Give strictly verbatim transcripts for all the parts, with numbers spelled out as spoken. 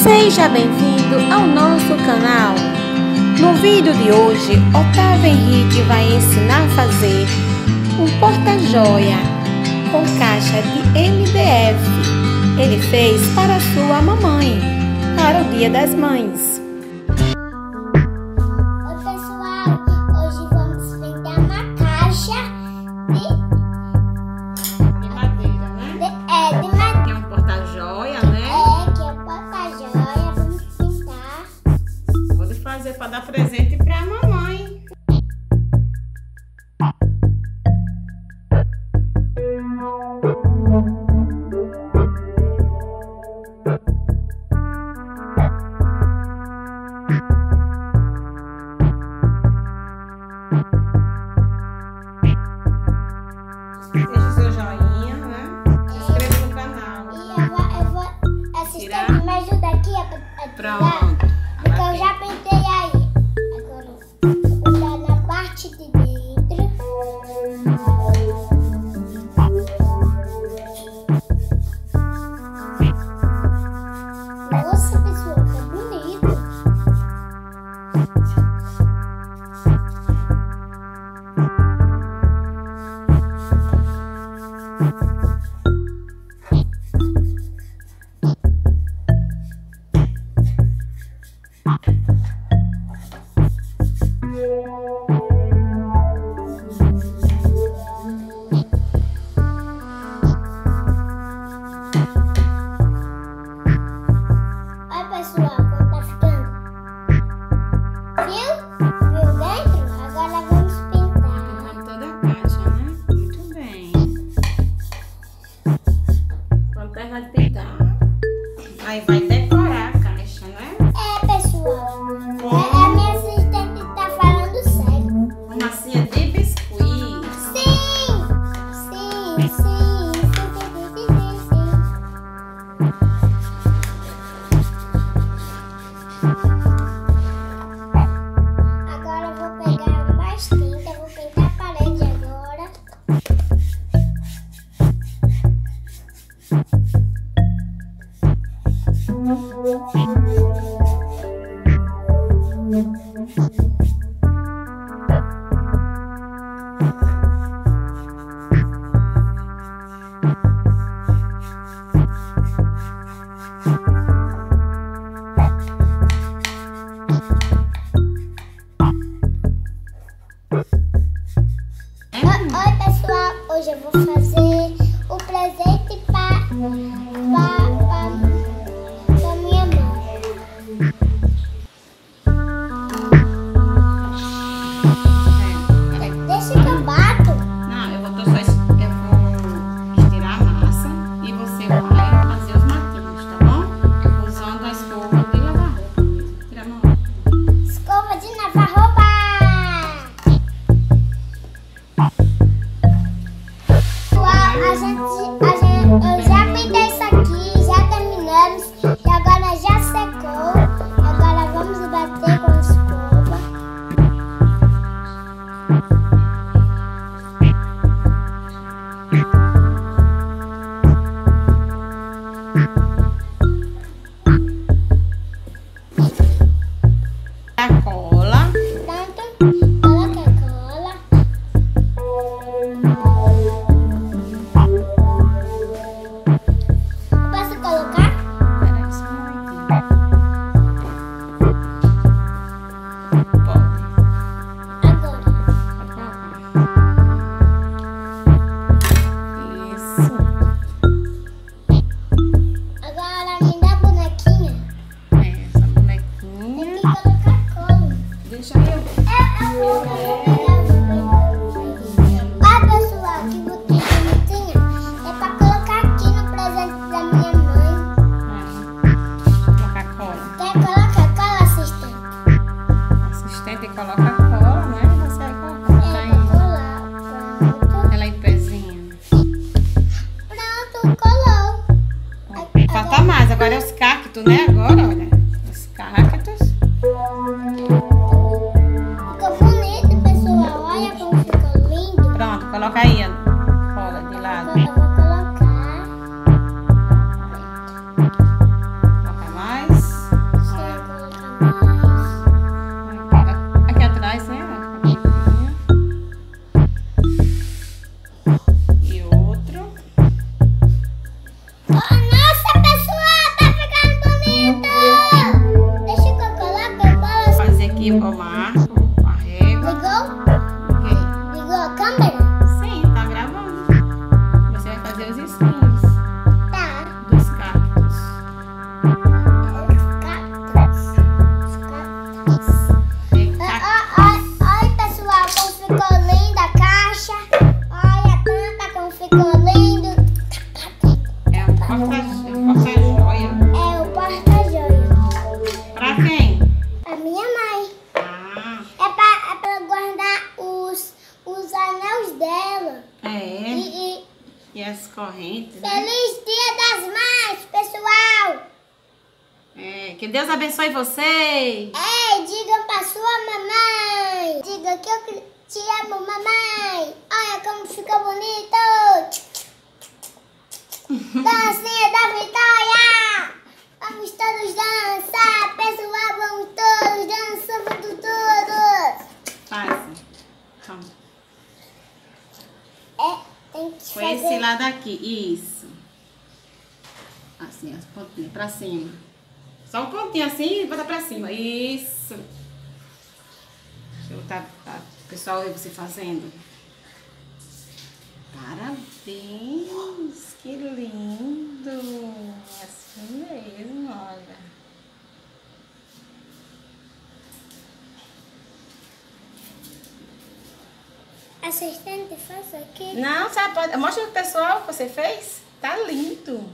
Seja bem-vindo ao nosso canal. No vídeo de hoje, Otávio Henrique vai ensinar a fazer um porta-joia com caixa de M D F. Ele fez para sua mamãe, para o Dia das Mães. Oi pessoal, hoje vamos pintar uma caixa de, De madeira, né? de, é, de madeira. Que é um porta-joia, né? É, que é porta-joia, vamos pintar. Pode fazer para dar presente para a mamãe. Deixe seu joinha, né? Se inscreva no canal. E eu vou, eu vou assistir, me ajuda aqui a, a tirar, Pronto. porque eu já pintei aí. Agora vou botar na parte de dentro. Nossa pessoal, tá bonito. Olha pessoal, como tá ficando. Viu? Viu dentro? Agora vamos pintar. Pintamos toda a caixa, né? Muito bem. Quando terminar de pintar, aí vai decorar a caixa, né? É pessoal, é, a minha assistente tá falando sério. Uma massinha de biscuit. Sim! Sim, sim, sim, sim, sim, sim, sim. Agora eu vou pegar mais tinta, vou pintar a parede agora. Oi, oi, pessoal, hoje eu vou fazer o presente para para minha mãe. É. Deixa que eu bato. Não, eu vou, tô só, es- eu vou estirar a massa e você vai fazer os matinhos, tá bom? Usando a escova de lavar roupa mesmo. Tira a mão. Escova de lavar roupa. Pessoal, a gente, a gente, eu já pintei isso aqui, já terminamos e agora já secou. Agora vamos bater com a escova. A cola. Pronto, coloca a cola. Posso colocar? Espera só um momentinho. Pode. Agora. Isso. Agora me dá a bonequinha. É, essa Tem bonequinha. que colocar cola. Deixa eu. É, é o meu. Olha pessoal, que bonitinha. É pra colocar aqui no presente da minha mãe. Colocar cola. Quer colocar cola, assistente? Assistente coloca a cola, né? Você vai colocar É aí. pra colar. Pronto. Ela em pezinho. Pronto, colou. Falta mais. Agora é os cactos, né? Agora, olha. Os cactos. Ficou bonito, pessoal. Olha como ficou lindo. Pronto, coloca aí a cola de lado. Agora eu vou colocar. Coloca mais. Aqui atrás, né? E outro. Oh, nossa, pessoal, tá ficando bonito! Deixa eu colocar a bola. Fazer aqui o marco, a régua. Ligou? Ok. Ligou a câmera? Sim, tá gravando. Você vai fazer os espinhos Tá. dos cactos. Os cactos. Os cactos. Tem Ó, cacto. ó, ó, olha, pessoal, como ficou linda a caixa. Olha a tampa, como ficou lindo. É um porta- um porta-joia. É o porta-joia. Pra quem? A minha mãe. Ah, É pra, é pra guardar os, os anéis dela. é. E, e E as correntes, né? feliz Dia das Mães, pessoal. É, que Deus abençoe vocês. Ei, diga pra sua mamãe. Diga que eu te amo, mamãe. Olha como fica bonito. Dancinha da vitória. Vamos todos dançar, pessoal. Vamos todos dançar, vamos todos. Faz. Calma. É, tem que Foi fazer. esse lado aqui. Isso. Assim, as pontinhas pra cima. Só um pontinho assim e botar pra cima. Isso. Deixa eu botar para o pessoal ver você fazendo. Parabéns. Que lindo. Assim mesmo, olha. Assistente, faz aqui. Não, você pode... Mostra pro pessoal o que você fez. Tá lindo.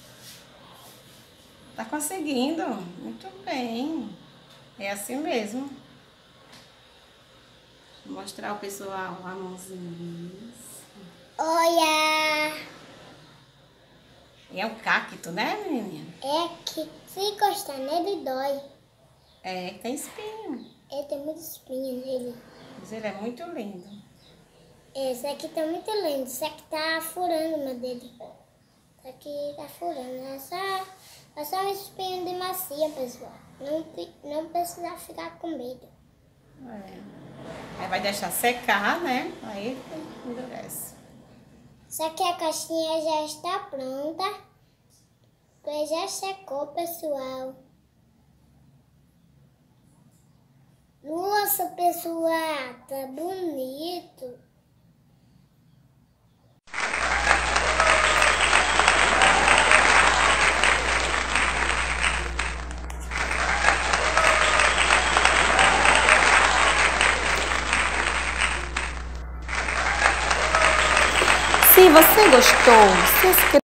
Tá conseguindo. Muito bem. É assim mesmo. Vou mostrar ao pessoal a mãozinha. Isso. Olha. É um cacto, né, menininha? É que se encostar nele dói. É, tem espinho. Ele tem muito espinho nele. Mas ele é muito lindo. Esse aqui tá muito lindo. Esse aqui tá furando meu dedo. Esse aqui tá furando. É só, é só um espinho de macia, pessoal. Não, pe- não precisa ficar com medo. É. Aí vai deixar secar, né? Aí endurece. Isso aqui a caixinha já está pronta. Porque já secou, pessoal. Nossa, pessoal, tá bonito. Se você gostou, se inscreva.